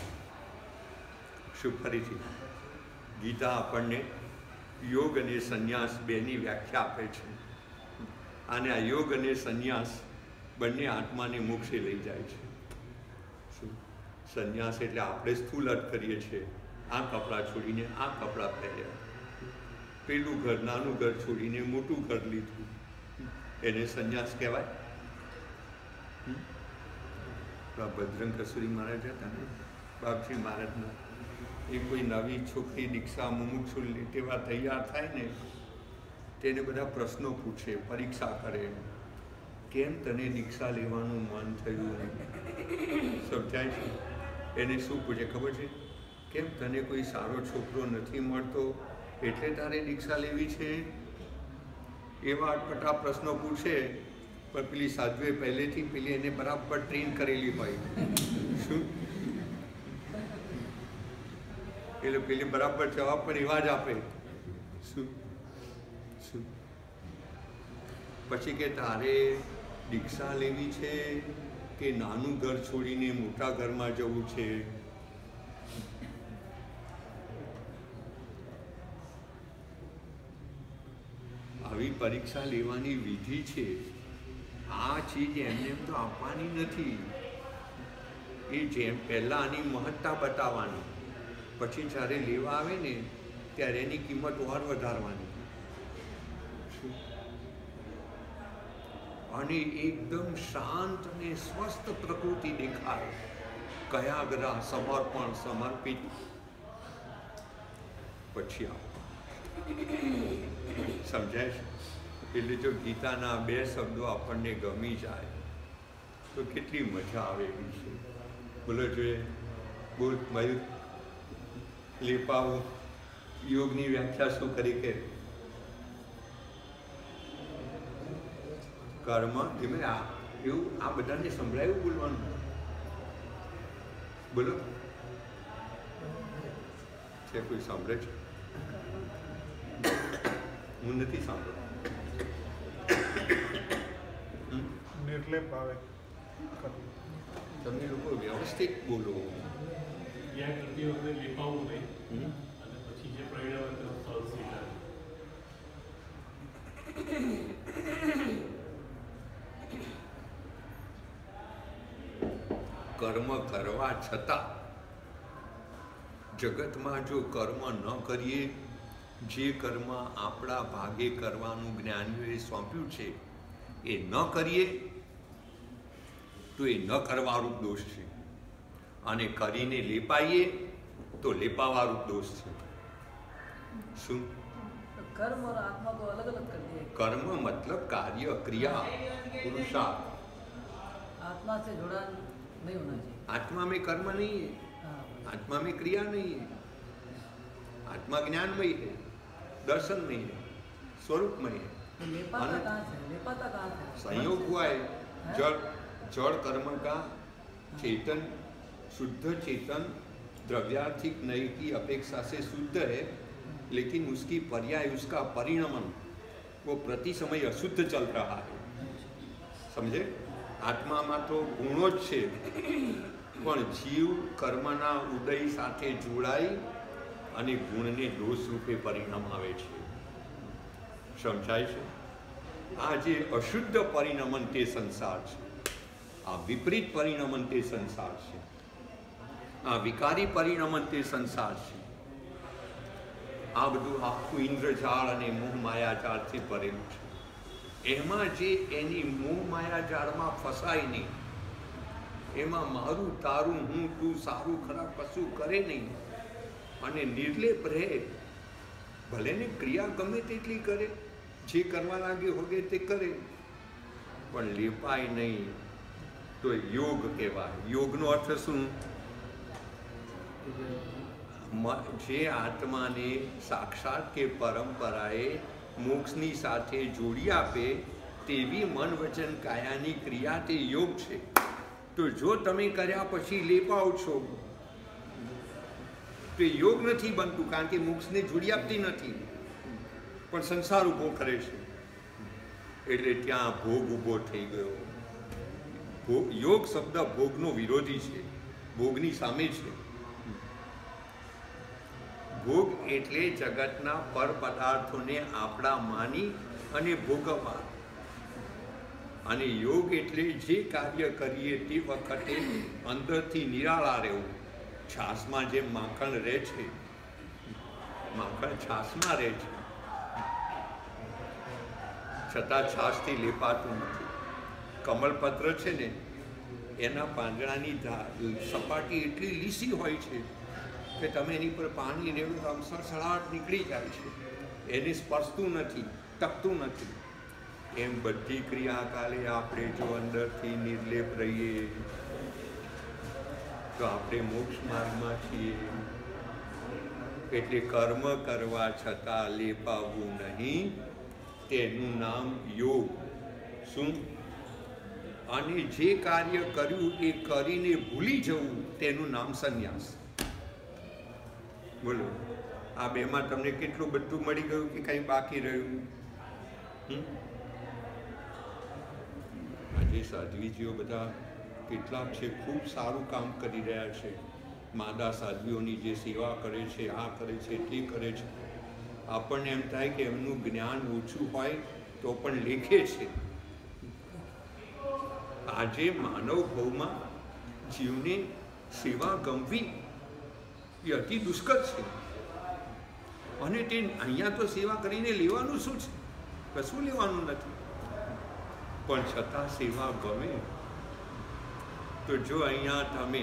શું ફરીથી ગીતા આપણને યોગ અને સંન્યાસ બેની વ્યાખ્યા આપે છે, અને આ યોગ અને સંન્યાસ બંને આત્માને મોક્ષે લઈ જાય છે. શું સંન્યાસ એટલે આપણે સ્થૂલ અર્થ કરીએ છીએ, આ કપડાં છોડીને આ કપડાં પહેર્યા, પેલું ઘર નાનું ઘર છોડીને મોટું ઘર લીધું, એને સંન્યાસ કહેવાય? ભદ્રંગ કસુરી મહારાજ હતા ને, બાપજી મહારાજના, એ કોઈ નવી છોકરી દીક્ષા મુમુક્ષુ લેવા તૈયાર થાય ને તેને બધા પ્રશ્નો પૂછે, પરીક્ષા કરે, કેમ તને દીક્ષા લેવાનું મન થયું? સમજાય છે? એને શું પૂછે ખબર છે? કેમ તને કોઈ સારો છોકરો નથી મળતો એટલે તારે દીક્ષા લેવી છે? એવા અટપટા પ્રશ્નો પૂછે. પણ પેલી સાધુએ પહેલેથી પેલી એને બરાબર ટ્રેન કરેલી હોય. શું એટલે પેલી બરાબર જવાબ પણ એવા જ આપે. શું શું પછી કે તારે દીક્ષા લેવી છે કે નાનું ઘર છોડીને મોટા ઘરમાં જવું છે? આવી પરીક્ષા લેવાની વિધિ છે. આ ચીજ એમને એમ તો આપવાની નથી. એ જેમ પહેલાં આની મહત્તા બતાવવાની, પછી જ્યારે લેવા આવે ને ત્યારે એની કિંમત ઓર વધારવાની. અને એકદમ શાંત અને સ્વસ્થ પ્રકૃતિ દેખાય. કયાગ્રહ, સમર્પણ, સમર્પિત. પછી સમજાય છે? એટલે જો ગીતાના 2 શબ્દો આપણને ગમી જાય તો કેટલી મજા આવે એવી છે. બોલો જોઈએ, બોલ મયુર. લેપાવો યોગની વ્યાખ્યા શું કરી કે કર્મ ધીમે એવું આ બધાને સંભળાયું બોલવાનું. બોલો, છે કોઈ સાંભળે છે? હું નથી સાંભળતો. નિર્લેપ આવે. તમે લોકો વ્યવસ્થિત બોલો. યા કરતી વખતે લેપાવું નહીં અને પછી જે પરિણામ ફળ સ્વીકાર. કર્મ કરવા છતાં જગતમાં જો કર્મ ન કરીએ, જે કર્મ આપણા ભાગે કરવાનું જ્ઞાનીઓએ સોંપ્યું છે એ ન કરીએ તો એ ન કરવારૂપ દોષ છે, અને કરીને લેપાઈએ તો લેપાવારૂપ દોષ છે. શું? कर्म और आत्मा को अलग अलग कर दिया. કર્મ મતલબ કાર્ય, ક્રિયા, પુરુષાર્થ. आत्मा से जुड़ा नहीं होना चाहिए. आत्मा में कर्म नहीं है, हाँ. आत्मा में क्रिया नहीं है. आत्मा ज्ञानमय है, दर्शनमय है, स्वरूपमय है. तो लेपाता कहाँ से? लेपाता कहाँ से? संयोग हुआ है. जड़ जड़ कर्म का चेतन, शुद्ध चेतन द्रव्यार्थिक नई की अपेक्षा से शुद्ध है, लेकिन उसकी पर्याय, उसका परिणमन वो प्रति समय अशुद्ध चल रहा है. समझे? આત્મામાં તો ગુણો જ છે, પણ જીવ કર્મના ઉદય સાથે જોડાઈ અને ગુણને દોષ રૂપે પરિણામ આવે છે. સમજાય છે? આ જે અશુદ્ધ પરિણમન તે સંસાર છે, આ વિપરીત પરિણમન તે સંસાર છે, આ વિકારી પરિણમન તે સંસાર છે. આ બધું આખું ઇન્દ્રજાળ અને મોહ માયાજાળથી ભરેલું છે. એમાં જે એની મોહ માયાજાળમાં ફસાય નહીં, એમાં મારું તારું હું તું સારું ખરાબ કશું કરે નહીં અને નિર્લેપ રહે. ભલે ને ક્રિયા ગમે તેટલી કરે, જે કરવા લાગે હોગે તે કરે, પણ લેપાય નહીં તો યોગ કહેવાય. યોગનો અર્થ શું? જે આત્માને સાક્ષાત કે પરંપરાએ મોક્ષની સાથે જોડી આપે તેવી મન વચન કાયાની ક્રિયા તે યોગ છે. તો જો તમે કર્યા પછી લેપાવ છો તો યોગ નથી બનતું, કારણ કે મોક્ષને જોડી આપતી નથી, પણ સંસાર ઊભો કરે છે. એટલે ત્યાં ભોગ ઊભો થઈ ગયો. યોગ શબ્દ ભોગનો વિરોધી છે, ભોગની સામે છે. ભોગ એટલે જગતના પર પદાર્થોને આપણા માની અને ભોગવવા, અને યોગ એટલે જે કાર્ય કરીએ તે વખતે અંદરથી નિરાળા રહેવું. છાશમાં જેમ માખણ રહે છે, માખણ છાશમાં રહે છે, છતાં છાશથી લેપાતું નથી. કમળપત્ર છે ને, એના પાંદડાની સપાટી એટલી લીસી હોય છે કે તમે એની પર પાણી રેડો તો આમ સળસળાટ નીકળી જાય છે, એને સ્પર્શતું નથી, ટકતું નથી. એમ બધી ક્રિયાકાલે આપણે જો અંદરથી નિર્લેપ રહીએ તો આપણે મોક્ષ માર્ગમાં છીએ. એટલે કર્મ કરવા છતાં લેપાવવું નહીં, તેનું નામ યોગ. શું? અને જે કાર્ય કર્યું એ કરીને ભૂલી જવું તેનું નામ સંન્યાસ. બોલો, આ બેમાં તમને કેટલું બધું મળી ગયું કે કંઈ બાકી રહ્યું? આજે સાધ્વીજીઓ બધા કેટલાક છે, ખૂબ સારું કામ કરી રહ્યા છે. માદા સાધ્વીઓની જે સેવા કરે છે, આ કરે છે, તે કરે છે. આપણને એમ થાય કે એમનું જ્ઞાન ઓછું હોય તો પણ લેખે છે. આજે માનવ ભાવમાં જીવને સેવા ગમવી એ અતિ દુષ્કર છે. અને તે અહીંયા તો સેવા કરીને લેવાનું શું છે? કશું લેવાનું નથી. પણ છતાં સેવા ગમે તો જો અહીંયા તમે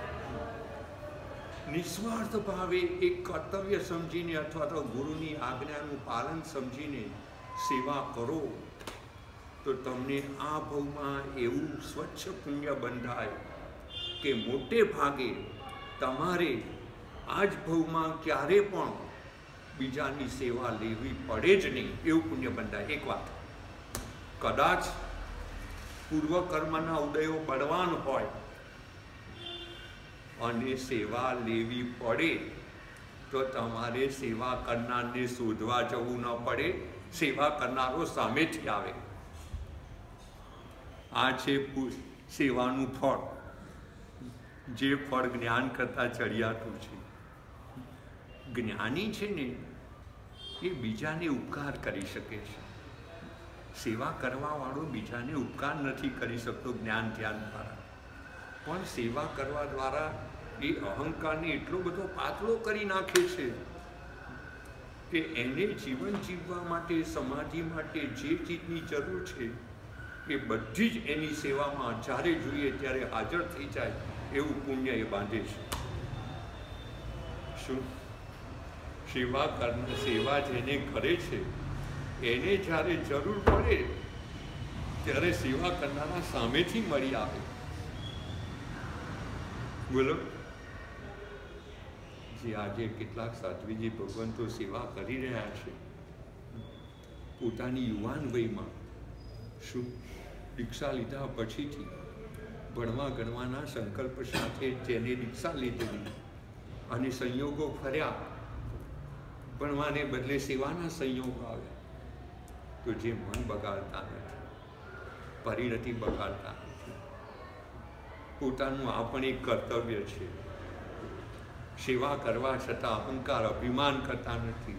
નિસ્વાર્થ ભાવે એક કર્તવ્ય સમજીને અથવા તો ગુરુની આજ્ઞાનું પાલન સમજીને સેવા કરો તો તમને આ ભાવમાં એવું સ્વચ્છ પુણ્ય બંધાય કે મોટે ભાગે તમારે આ જ ભાવમાં ક્યારે પણ બીજાની સેવા લેવી પડે જ નહીં, એવું પુણ્ય બંધાય. એક વાત, કદાચ પૂર્વકર્મના ઉદયો બળવાન હોય અને સેવા લેવી પડે તો તમારે સેવા કરનારને શોધવા જવું ન પડે, સેવા કરનારો સામેથી આવે. આ છે સેવાનું ફળ, જે ફળ જ્ઞાન કરતાં ચડિયાતું છે. જ્ઞાની છે ને એ બીજાને ઉપકાર કરી શકે છે. સેવા કરવાવાળો બીજાને ઉપકાર નથી કરી શકતો જ્ઞાન ધ્યાન દ્વારા, પણ સેવા કરવા દ્વારા એ અહંકારને એટલો બધો પાતળો કરી નાખે છે કે એને જીવન જીવવા માટે, સમાધિ માટે જે ચીજની જરૂર છે એ બધી જ એની સેવામાં જ્યારે જોઈએ ત્યારે હાજર થઈ જાય એવું પુણ્ય એ બાંધે છે. શું સેવા જેને કરે છે એને જ્યારે જરૂર પડે ત્યારે સેવા કરનારા સામેથી મળી આવે. બોલો, જે આજે કેટલાક સાધ્વીજી ભગવંતો સેવા કરી રહ્યા છે પોતાની યુવાન વયમાં, શું દીક્ષા લીધા પછીથી ભણવા ગણવાના સંકલ્પ સાથે જેને દીક્ષા લીધેલી અને સંયોગો ફર્યા, ભણવાને બદલે સેવાના સંયોગો આવ્યા, તો જે મન બગાડતા નથી, પરિણતિ બગાડતા નથી, પોતાનું આ પણ એક કર્તવ્ય છે. સેવા કરવા છતાં અહંકાર અભિમાન કરતા નથી.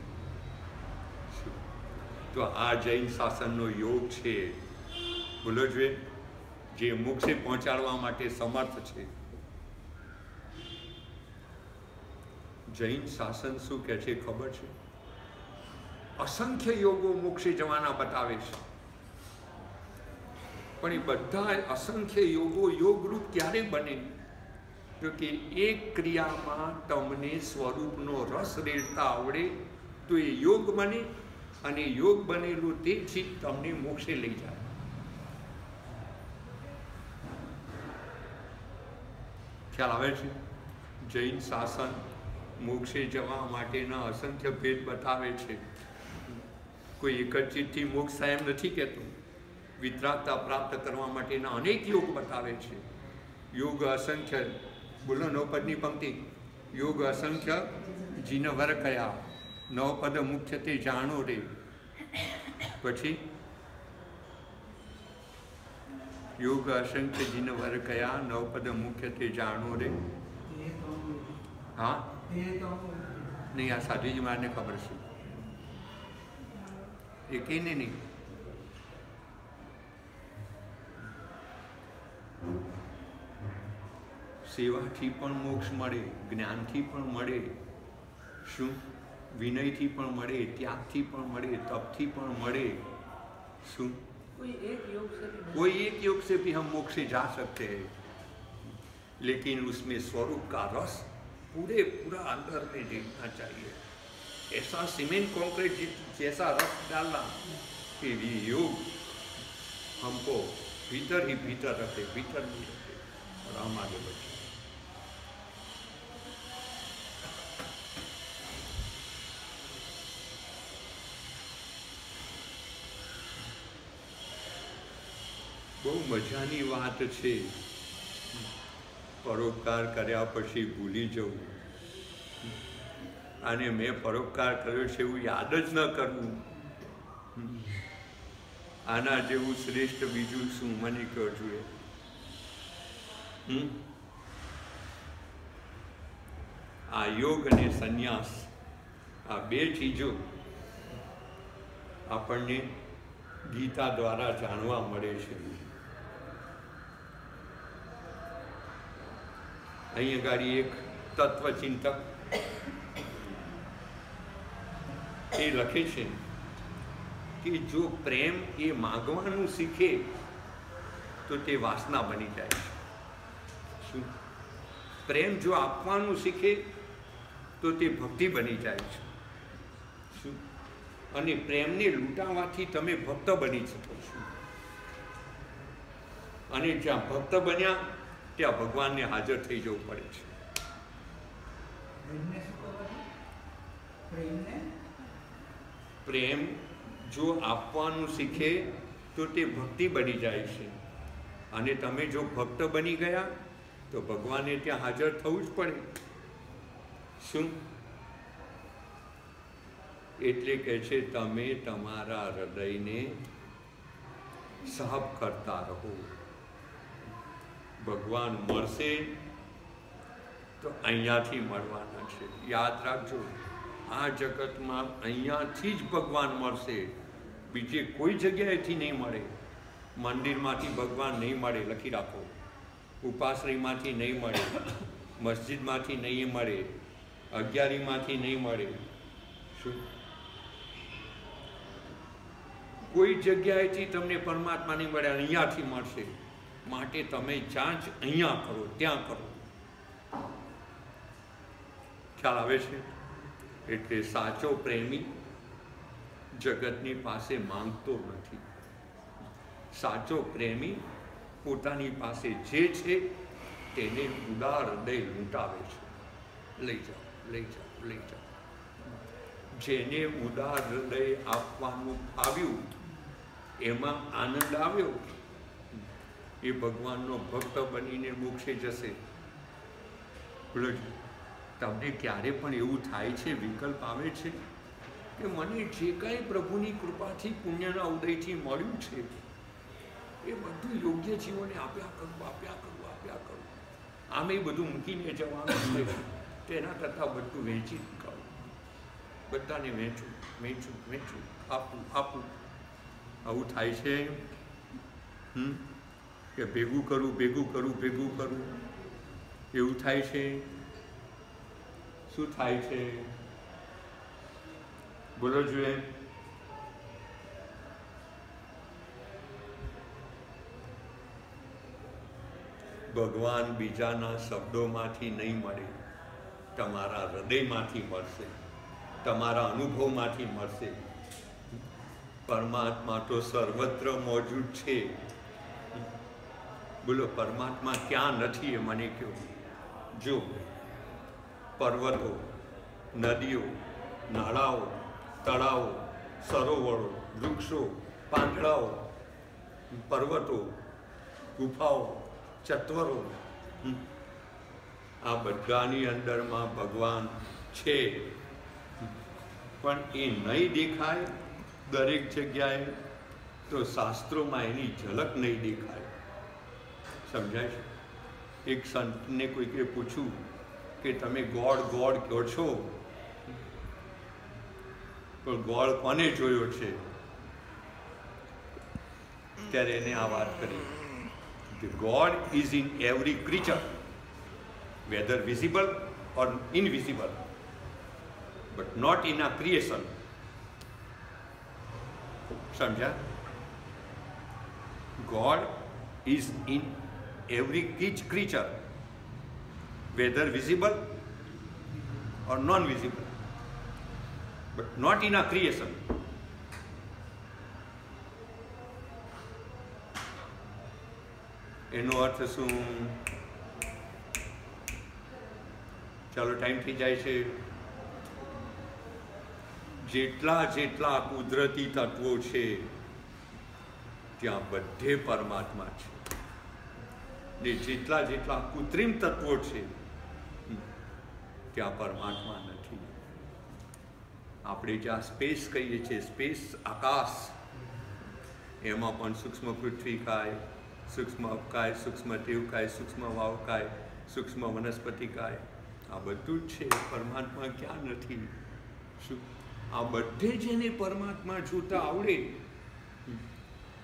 તો આ જૈન શાસનનો યોગ છે, બોલો જોઈએ, જે મોક્ષે પહોંચાડવા માટે સમર્થ છે. જૈન શાસન શું કહે છે ખબર છે? અસંખ્ય યોગો મોક્ષે જવાના બતાવે છે, પણ એ બધા અસંખ્ય યોગો યોગરૂપ ક્યારે બને? તો કે એક ક્રિયામાં તમને સ્વરૂપનો રસ રેડતા આવડે તો એ યોગ બને, અને યોગ બનેલું તે ચીજ તમને મોક્ષે લઈ જાય. ખ્યાલ આવે છે? જૈન શાસન મોક્ષે જવા માટેના અસંખ્ય ભેદ બતાવે છે. કોઈ એક જ ચીજથી મોક્ષ થાય એમ નથી કહેતું. વિતરાગતા પ્રાપ્ત કરવા માટેના અનેક યોગ બતાવે છે. યોગ અસંખ્ય, બોલો નવપદની પંક્તિ, યોગ અસંખ્ય જીનવર કયા, નવપદ મુખ્ય તે જાણો રે. પછી યોગ અસંખ્ય જીનવર કયા, નવપદ મુખ્ય તે જાણો રે. હા નહીં, આ સાધુજી મારને ખબર છે, એ કહીને નહીં. સેવાથી પણ મોક્ષ મળે, જ્ઞાનથી પણ મળે, શું વિનયથી પણ મળે, ત્યાગથી પણ મળે, તપથી પણ મળે. શું कोई एक योग से भी हम मोक्ष से जा सकते हैं, लेकिन उसमें स्वरूप का रस पूरे पूरा अंदर में देखना चाहिए. ऐसा सीमेंट कंक्रीट जैसा रस डालना कि ये योग हमको भीतर ही भीतर रखे, भीतर नहीं रखे और हम आगे बढ़े. બહુ મજાની વાત છે પરોપકાર કર્યા પછી ભૂલી જવું, અને મેં પરોપકાર કર્યો છે એવું યાદ જ ન કરવું. આના જેવું શ્રેષ્ઠ બીજું શું મને કહો જોઈએ? આ યોગ અને સંન્યાસ, આ બે ચીજો આપણને ગીતા દ્વારા જાણવા મળે છે. અહીંયા ગાડી એક તત્વચિંતક એ લખે છે કે જો પ્રેમ એ માગવાનું શીખે તો તે વાસના બની જાય છે. શું? પ્રેમ જો આપવાનું શીખે તો તે ભક્તિ બની જાય છે. શું? અને પ્રેમને લૂંટાવાથી તમે ભક્ત બની શકો છો. અને જ્યાં ભક્ત બન્યા ત્યાં ભગવાનને હાજર થઈ જવું પડે છે. પ્રેમ જો આપવાનું શીખે તો તે ભક્તિ બની જાય છે. અને તમે જો ભક્ત બની ગયા તો ભગવાનને ત્યાં હાજર થવું જ પડે. શું? એટલે કહે છે તમે તમારા હૃદયને સાફ કરતા રહો. ભગવાન મળશે તો અહીંયાથી મળવાના છે. યાદ રાખજો, આ જગતમાં અહીંયાથી જ ભગવાન મળશે, બીજે કોઈ જગ્યાએથી નહીં મળે. મંદિરમાંથી ભગવાન નહીં મળે, લખી રાખો. ઉપાશ્રયમાંથી નહીં મળે, મસ્જિદમાંથી નહીં મળે, અગિયારીમાંથી નહીં મળે. શું? કોઈ જગ્યાએથી તમને પરમાત્મા નહીં મળે, અહીંયાથી મળશે. માટે તમે જ્યાં જ અહીંયા કરો ત્યાં કરો. ખ્યાલ આવે છે? એટલે સાચો પ્રેમી જગતની પાસે માંગતો નથી. સાચો પ્રેમી પોતાની પાસે જે છે તેને ઉદાર હૃદય લૂંટાવે છે. લઈ જાઓ, લઈ જાઓ, લઈ જાઓ. જેને ઉદાર હૃદય આપવાનું આવ્યું, એમાં આનંદ આવ્યો, એ ભગવાનનો ભક્ત બનીને મોક્ષે જશે. બોલો, તમને ક્યારે પણ એવું થાય છે, વિકલ્પ આવે છે કે મને જે કાંઈ પ્રભુની કૃપાથી પુણ્યના ઉદયથી મળ્યું છે એ બધું યોગ્ય જીવોને આપ્યા કરું, આપ્યા કરું, આપ્યા કરું. આમે બધું મૂકીને જવાનું છે, તેના કરતાં બધું વહેંચી કરું, બધાને વહેંચું, વહેંચું, વહેંચું, આપું, આપું. આવું થાય છે કે ભેગું કરું, ભેગું કરું, ભેગું કરું, એવું થાય છે. શું થાય છે? બોલો જોઈએ. ભગવાન બીજાના શબ્દોમાંથી નહીં મળે, તમારા હૃદયમાંથી મળશે, તમારા અનુભવમાંથી મળશે. પરમાત્મા તો સર્વત્ર મોજૂદ છે. બોલો, પરમાત્મા ક્યાં નથી એ મને કહો. જો પર્વતો, નદીઓ, નાળાઓ, તળાવો, સરોવરો, વૃક્ષો, પાંદડાઓ, પર્વતો, ગુફાઓ, ચત્વરો, આ બધાની અંદરમાં ભગવાન છે. પણ એ નહીં દેખાય દરેક જગ્યાએ તો શાસ્ત્રોમાં એની ઝલક નહીં દેખાય. સમજાય છે? એક સંતને કોઈકે પૂછ્યું કે તમે ગોડ ગોડ કહો છો, પણ ગોડ કોને જોયો છે? ત્યારે એને આ વાત કરી કે God is in every creature, whether visible or invisible, but not in a creation. સમજ્યા? God is in every creature, whether visible or non-visible, but not in a creation. એનો અર્થ શું? ચાલો, ટાઈમ થઈ જાય છે. જેટલા જેટલા કુદરતી તત્વો છે ત્યાં બધે પરમાત્મા છે, ને જેટલા જેટલા કૃત્રિમ તત્વો છે ત્યાં પરમાત્મા નથી. આપણે જ્યાં સ્પેસ કહીએ છીએ, સ્પેસ, આકાશ, એમાં પણ સૂક્ષ્મ પૃથ્વીકાય, સૂક્ષ્મ અવકાય, સૂક્ષ્મ દેવકાય, સૂક્ષ્મ વાવકાય, સૂક્ષ્મ વનસ્પતિકાય, આ બધું જ છે. પરમાત્મા ક્યાં નથી? શું? આ બધે જેને પરમાત્મા જોતા આવડે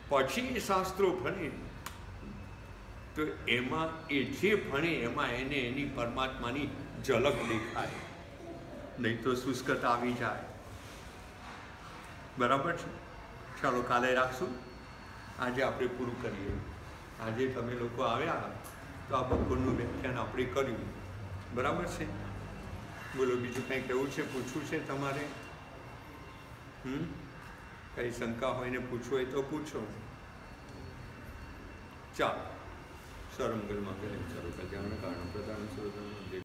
પછી એ શાસ્ત્રો ભણે તો એમાં એ જે ભણે એમાં એને એની પરમાત્માની ઝલક દેખાય, નહીં તો શુષ્કતા આવી જાય. બરાબર છે? ચાલો કાલે રાખશું. આજે આપણે પૂરું કરીએ. આજે તમે લોકો આવ્યા તો આ બપોરનું વ્યાખ્યાન આપણે કર્યું. બરાબર છે? બોલો, બીજું કંઈ કહેવું છે, પૂછવું છે તમારે? કંઈ શંકા હોય ને પૂછવું હોય તો પૂછો. ચાલો, સર્વમંગલ મંગલમ સર્વ કલ્યાણ કારણ પ્રદાન સર્વ